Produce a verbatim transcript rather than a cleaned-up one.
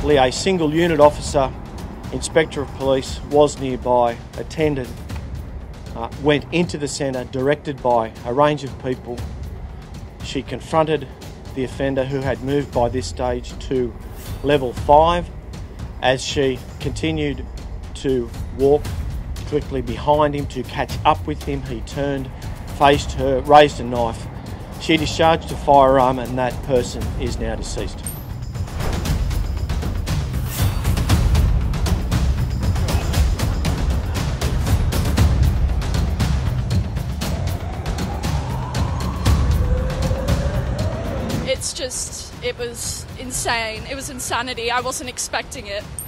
Luckily, a single unit officer, Inspector of Police, was nearby, attended, uh, went into the centre, directed by a range of people. She confronted the offender, who had moved by this stage to level five. As she continued to walk quickly behind him to catch up with him, he turned, faced her, raised a knife. She discharged a firearm, and that person is now deceased. It's just, it was insane. It was insanity. I wasn't expecting it.